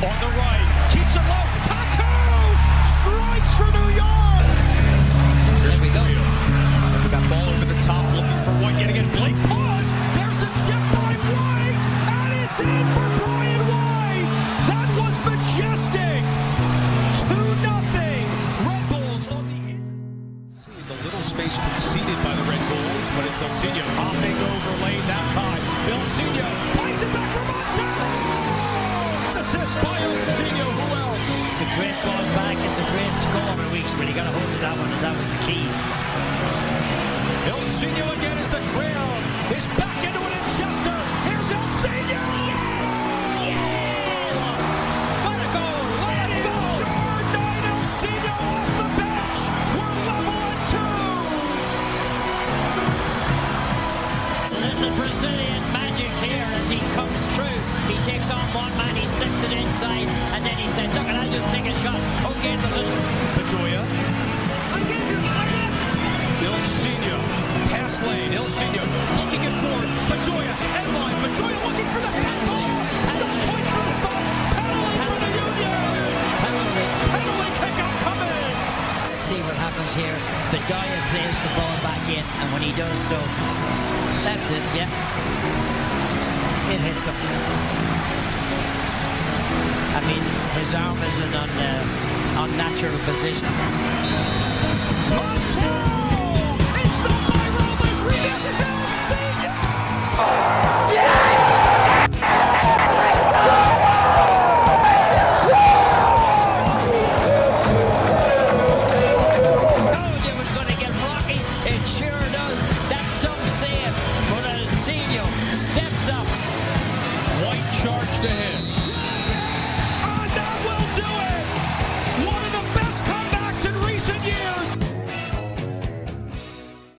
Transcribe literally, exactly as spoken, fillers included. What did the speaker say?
on the right, keeps it low. Taku strikes for New York. Here we go. With that ball over the top, looking for White yet again. Blake pause. There's the chip by White, and it's in for Brian White. That was majestic. Two nothing. Red Bulls on the in. See the little space conceded by the Red Bulls, but it's Elsinio hopping over lane that time. Elsinio plays it back for Montero. Assist by Elsinio. Who else? It's a great ball back. It's a great score for weeks, but he got a hold of that one, and that was the key. Elsinio again is the crown. Is back into it in Chester. Here's Elsinio. Yes! Yes! What a goal! What a goal! Star nine Elsinio off the bench. We're level at two. Little Brazilian magic here as he comes through. He takes on one man, he slips it inside, and then he said, look, and I'll just take a shot. Okay, there's a... Bedoya. Elsinio. Pass lane. Elsinio flicking it forward. Bedoya. End line. Bedoya looking for the handball. Stop points for the spot. Penalty for the Union. Penalty. Penalty kick upcoming. Let's see what happens here. Bedoya plays the ball back in, and when he does so, that's it, yeah. It hits him. I mean, his arm is in an uh, unnatural position. Montero! It's not by Robles. Rebound. Elsinio! Told you it was going to get rocky. It sure does. That's some saying. But Elsinio steps up. White charged ahead.